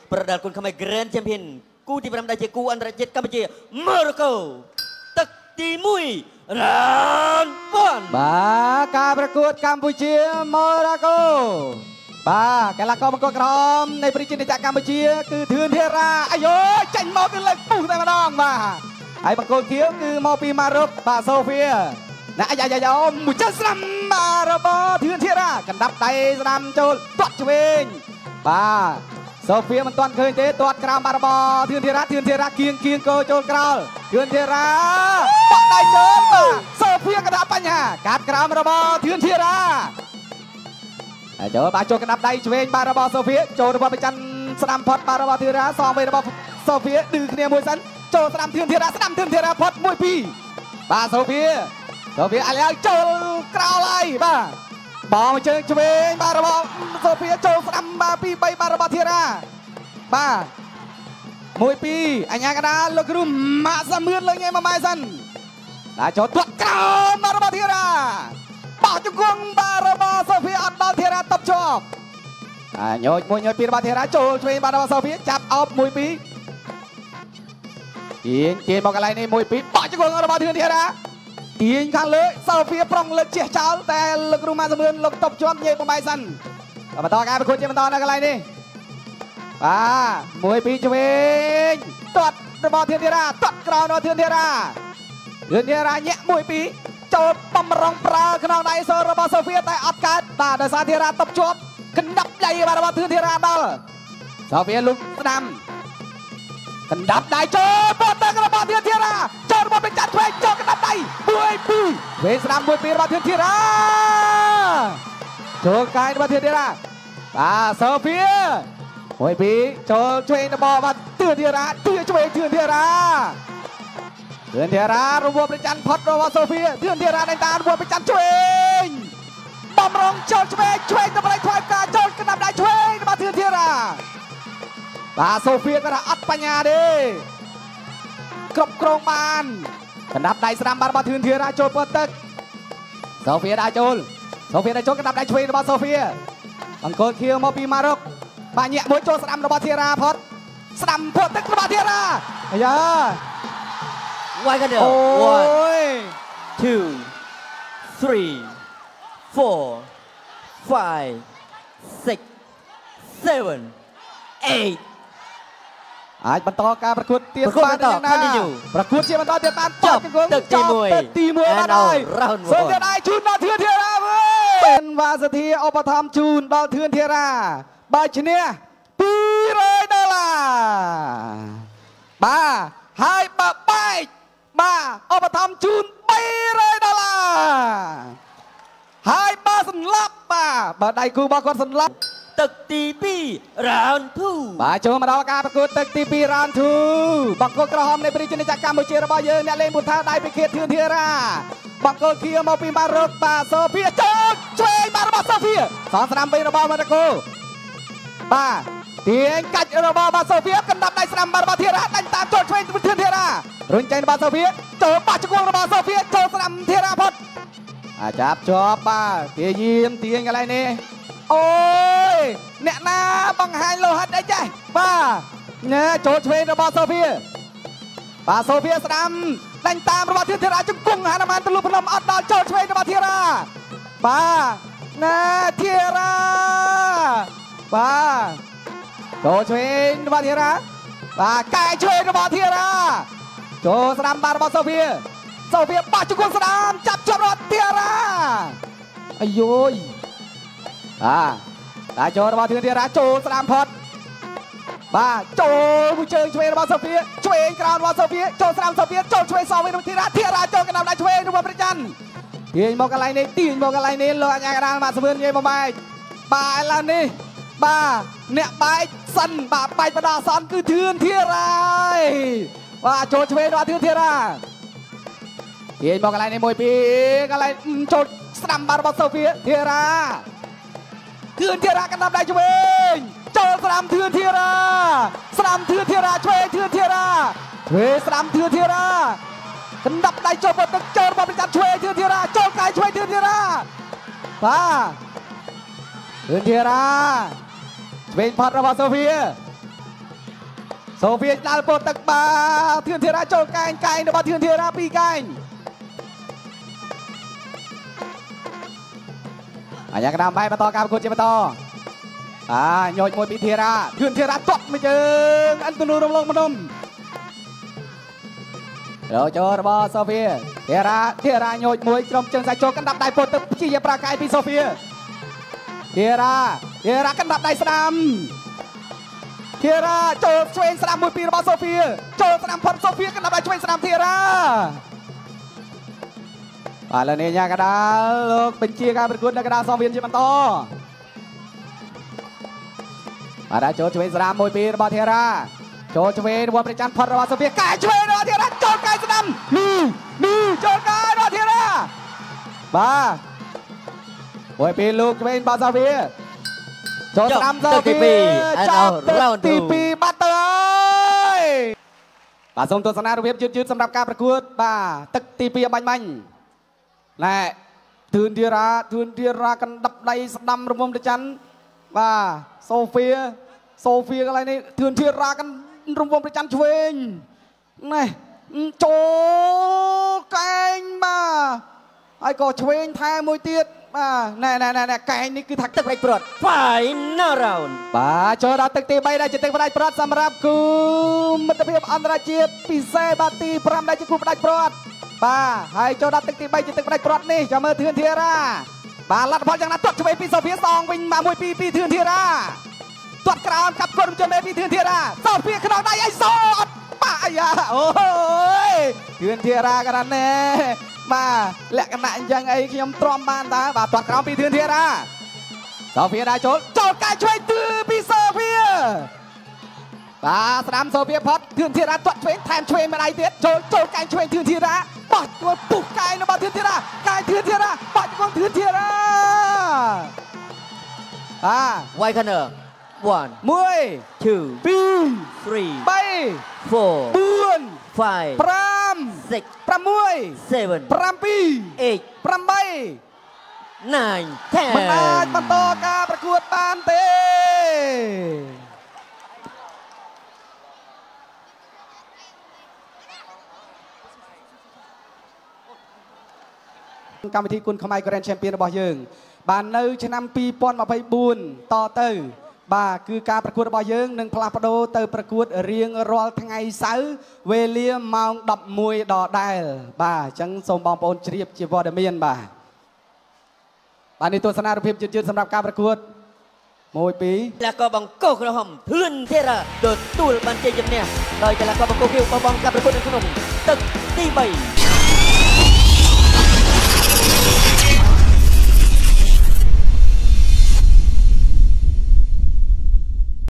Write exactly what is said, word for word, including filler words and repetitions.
ប្រដាល់គុណខ្មែរ Grand Champion គូទីប្រាំដែលជាគូអន្តរជាតិកម្ពុជាម៉ូរ៉ូកូទឹកទីមួយរ៉ានពាន់បាទការប្រកួតកម្ពុជាម៉ូរ៉ូកូបាទកីឡាករបង្កត់ក្រមនៃប្រជាជាតិកម្ពុជាគឺធឿនធារាអាយចាញ់មកគឺលើកពុះតែម្ដងបាទហើយបង្កត់ខៀវគឺមកពីម៉ារុកបាទសូហ្វីណាអាយ៉ាយ៉ាយ៉ាមួយchânស្រាំបាទរបស់ធឿនធារាកណ្ដាប់ដៃស្ដាំចូលទាត់ឆ្វេងបាទសូហ្វីមិនទាន់ឃើញទេទាត់ក្រោមបាទរបស់ធឿនធារាធឿនធារាគៀងគៀងកោចូលក្រោលធឿនធារាបក់ដៃចូលបាទសូហ្វីកណ្ដាប់បញ្ហាកាត់ក្រោមរបស់ធឿនធារាហើយចូលបាទចូលកណ្ដាប់ដៃឆ្វេងបាទរបស់សូហ្វីចូលរបស់ប្រច័នស្ដាំផុតបាទរបស់ធឿនធារាសងវិញរបស់សូហ្វីឌឺគ្នាមួយសិនចូលស្ដាំធឿនធារាស្ដាំធឿនធារាផុតមួយពីរបាទសូហ្វីសូហ្វីអាឡែចូលក្រោលហើយបាទបងជើងឆ្វេងបាទរបស់សូហ្វីចូលស្ដាំបាទពីរបីបាទរបស់ធារាបាទមួយពីរអញ្ញាកដាលោកគ្រូម៉ាក់សាមឿនលើញ៉ៃមួយម៉ែសិនបាទចូលទាត់ក្រោមបាទរបស់ធារាបោះជង្គង់បាទរបស់សូហ្វីអត់ដល់ធារាតបជាប់អាញោចមួយញោចពីររបស់ធារាចូលឆ្វេងបាទរបស់សូហ្វីចាប់អោបមួយពីរទាញទាញមកកន្លែងនេះមួយពីរបោះជង្គង់របស់ធឿនធារាទាញខាងលើសូហ្វីប្រុងលើកជះចោលតែលោកគ្រូម៉ាក់សាមឿនលោកតបជាប់ញ៉ៃមួយម៉ែសិនបន្តការប្រកួតជាបន្តនៅកន្លែងនេះបាទមួយពីរឆ្វេងទាត់របស់ធឿនធារាទាត់ក្រោមរបស់ធឿនធារាធឿនធារាញាក់មួយពីរចូលបំរុងប្រើក្នុងដៃសូរបស់សូហ្វីតែអត់កើតបាទដោយសារធារាតបជាប់កណ្ដាប់ដៃបាទរបស់ធឿនធារាដល់សូហ្វីលុកស្ដាំកណ្ដាប់ដៃចូលបត់ទៅរបស់ធឿនធារាចូលរបស់ពេញចាត់ឆ្វេងចូលកណ្ដាប់ដៃមួយពីរឆ្វេងស្ដាំមួយពីររបស់ធឿនធារាចូលកាយរបស់ធឿនធារាបាទសូហ្វីមួយពីរចូលឆ្វេងរបស់បាទធឿនធារាទាឆ្វេងធឿនធារាធឿនធារារវល់ប្រច័នផុតរបស់សូហ្វីធឿនធារាដៃតារវល់ប្រច័នឆ្វេងបំរុងចូលឆ្វេងឆ្វេងទៅបលៃខ្វាយការចូលកណ្ដាប់ដៃឆ្វេងរបស់ធឿនធារាបាទសូហ្វីក៏ថាអត់បញ្ញាទេគ្រប់គ្រងបានកណ្ដាប់ដៃស្ដាំបាទរបស់ធឿនធារាចូលពើទឹកសូហ្វីដាក់ចូលសូហ្វីដាក់ចូលកណ្ដាប់ដៃឆ្វេងរបស់សូហ្វីអង្គលខៀវមកពីម៉ារុកបាទញាក់មួយចូលស្ដាំរបស់ធារាផុតស្ដាំផុតទឹករបស់ធារាអាយ៉ា Wagner one two three four five six seven eight អាចបន្តការប្រកួតទៀតបានយ៉ាងណាប្រកួតជាបន្តទៀតបានចប់ទឹកទីមួយទឹកទីមួយបានហើយសូមទៀតឯងជូនដល់ធឿនធារាវើយវ៉ាសធាឧបត្ថម្ភជូនដល់ធឿនធារាបើឈ្នះពីររយដុល្លារបាទហើយបើបែកបាទឧបត្ថម្ភជូនបីរយដុល្លារហើយបើសន្លប់បាទបើដៃគូរបស់គាត់សន្លប់ទឹកទីពីរ round two បាទចូលមកដល់ការប្រកួតទឹកទីពីរ round two បង្គោលក្រហមនៃប្រជាជាតិកម្ពុជារបស់យើងអ្នកលេងពុថាដៃពីខេតធឿនធារាបង្គោលខៀវមកពីម៉ារុកបាទសូហ្វីចូលឆ្វេងបាទរបស់សូហ្វីសងស្ដាំវិញរបស់ម៉ារុកបាទទាញកាច់របស់បាទសូហ្វីកណ្ដាប់ដៃស្ដាំបាទរបស់ធារាដាច់តាមចូលឆ្វេងធឿនធារារុញចេញរបស់សូហ្វីចូលបោះជង្គង់របស់សូហ្វីចូលស្ដាំធារាផុតអាចាប់ជាប់បាទទាញយាមទាញកន្លែងនេះអូយអ្នកណាបង្ហាញលោហិតអីចេះបាទណែចូលឆ្វេងរបស់សូហ្វីបាទសូហ្វីស្ដាំដាច់តាមរបស់ធឿនធារាជង្គង់ហនុមានទលុភ្នំអត់ដល់ចូលឆ្វេងរបស់ធារាបាទណែធារាបាទចូលឆ្វេងរបស់ធារាបាទកែឆ្វេងរបស់ធារាចូលស្ដាំបាទរបស់សូហ្វីសូហ្វីបោះជង្គង់ស្ដាំចាប់ជាប់របស់ធារាអាយយបាទតែចូលរបស់ធឿនធារាចូលស្ដាំផុតបាទចូលមួយជើងឆ្វេងរបស់សូហ្វីឆ្វេងក្រោមរបស់សូហ្វីចូលស្ដាំសូហ្វីចូលឆ្វេងសងវិញរបស់ធារាធារាចូលកណ្ដាប់ដៃឆ្វេងរបស់ប្រច័នទាញមកកន្លែងនេះទាញមកកន្លែងនេះលោកអញ្ញាកដាលមកសវឿនងាយមកបែកបាទឥឡូវនេះបាទអ្នកបែកសិនបាទបែកបដាសនគឺធឿនធារាបាទចូលឆ្វេងរបស់ធឿនធារាទាញមកកន្លែងនេះមួយពីរកន្លែងចូលស្ដាំបាទរបស់សូហ្វីធារាធឿនធារាកណ្ដាប់ដៃឆ្វេងចូលស្ដាំធឿនធារាស្ដាំធឿនធារាឆ្វេងធឿនធារាឆ្វេងស្ដាំធឿនធារាកណ្ដាប់ដៃចូលមកទឹកចូលរបស់ប្រចាំឆ្វេងធឿនធារាចូលកាយឆ្វេងធឿនធារាបាទធឿនធារាឆ្វេងផាត់របស់សូហ្វីសូវៀដាល់ពោទឹកបាធឿនធីរ៉ាចូលកែងកែងរបស់ធឿនធីរ៉ាពីរកែងអញ្ញាកណ្ដាលបែបបន្តការប្រកួតជាបន្តអាញោចមួយពីធីរ៉ាធឿនធីរ៉ាទាត់មួយជើងអន្តនូរំលងម្ដុំរោចូលរបស់សូវៀធីរ៉ាធីរ៉ាញោចមួយក្រុមជើងសាច់ចូលកណ្ដាប់ដៃពោទឹកព្យាយាមប្រាកែពីសូវៀធីរ៉ាធីរ៉ាកណ្ដាប់ដៃស្ដាំធីរ៉ាចូលឆ្វេងស្ដាំមួយពីរបស់សូវៀចូលស្ដាំផុតសូវៀកណ្ដាប់ដៃឆ្វេងស្ដាំធីរ៉ាបាទលើនេះញ៉ាកដាលលោកបញ្ជាការប្រកួតនៅកដាលសងវៀនជាបន្តបាទចូលឆ្វេងស្ដាំមួយពីរបស់ធីរ៉ាចូលឆ្វេងរបស់ព្រះច័ន្ទផុតរបស់សូវៀកាយឆ្វេងរបស់ធីរ៉ាចូលកាយស្ដាំនេះនេះចូលកាយរបស់ធីរ៉ាបាទមួយពីលោកឆ្វេងរបស់សូវៀចូលស្ដាំសូវៀចាប់ទីពីរបាត់ទៅហើយបាទសូមទស្សនារបៀបយឺតយឺតសម្រាប់ការប្រកួតបាទទឹកទីពីរបាញ់បាញ់ណែធឿនធីរ៉ាធឿនធីរ៉ាកណ្ដាប់ដៃស្ដាំរមុំព្រះច័ន្ទបាទសូវៀសូវៀកន្លែងនេះធឿនធីរ៉ាកាន់រង្វង់ព្រះច័ន្ទឆ្វេងណែចូលកែងបាទហើយក៏ឆ្វេងថែមួយទៀតបាទណែណែណែកែងនេះគឺថាទឹកផ្ដាច់ព្រាត់ Final round បាទចូលដល់ទឹកទីបីដែលជាទឹកផ្ដាច់ព្រាត់សម្រាប់គូមិត្តភាពអន្តរជាតិពិសេសបាទទីប្រាំដែលជាគូផ្ដាច់ព្រាត់បាទហើយចូលដល់ទឹកទីបីជាទឹកផ្ដាច់ព្រាត់នេះចាំមើលធឿនធីរ៉ាបាទលទ្ធផលយ៉ាងណាទាត់ឆ្វេងពីសូវៀសងវិញមកមួយពីពីធឿនធីរ៉ាទាត់ក្រោមកាប់គុំជើងមេពីធឿនធីរ៉ាសូវៀខ្នងដៃអីសអត់បាក់អាយ៉ាអូយធឿនធីរ៉ាកណ្ដាលណែបាទលក្ខណៈអញ្ចឹងអីខ្ញុំទ្រាំបានតើបាទទាត់ក្រោមពីធឿនធីរ៉ាសូវៀដែរចូលចូលកាយឆ្វេងទឺពីសូវៀបាទស្ដាំសូវៀផុតធឿនធីរ៉ាទាត់ឆ្វេងថែមឆ្វេងម្ដាយទៀតចូលចូលកាយឆ្វេងធឿនធីរ៉ាបោះធ្វើពុះកាយរបស់ធឿនធីរ៉ាកាយធឿនធីរ៉ាបោះជង្គង់ធឿនធីរ៉ាអា White corner one មួយ two ពីរ three បី four បួន five ប្រាំ six ប្រាំមួយ seven ប្រាំពីរ eight ប្រាំបី nine ten មិនអាចបន្តការប្រកួតបានទេកម្មវិធីគុណខ្មែរ Grand Champion របស់យើងបាននៅឆ្នាំពីរពាន់ម្ភៃបួនតទៅបាទគឺការប្រកួតរបស់យើងនឹងផ្លាស់ប្ដូរទៅប្រកួតរៀងរាល់ថ្ងៃសៅរ៍វេលាម៉ោងដប់មួយដដែលបាទអញ្ចឹងសូមបងប្អូនជ្រាបជាវត្តមានបាទបាទនេះទស្សនារូបភាពយឺតៗសម្រាប់ការប្រកួតមួយពីរកីឡាករបង្គោលក្រហមធឿនធីរ៉ាទទួលបានជ័យជំនះដោយកីឡាករបង្គោលខៀវបោះបង់ការប្រកួតនៅក្នុងទឹកទីបី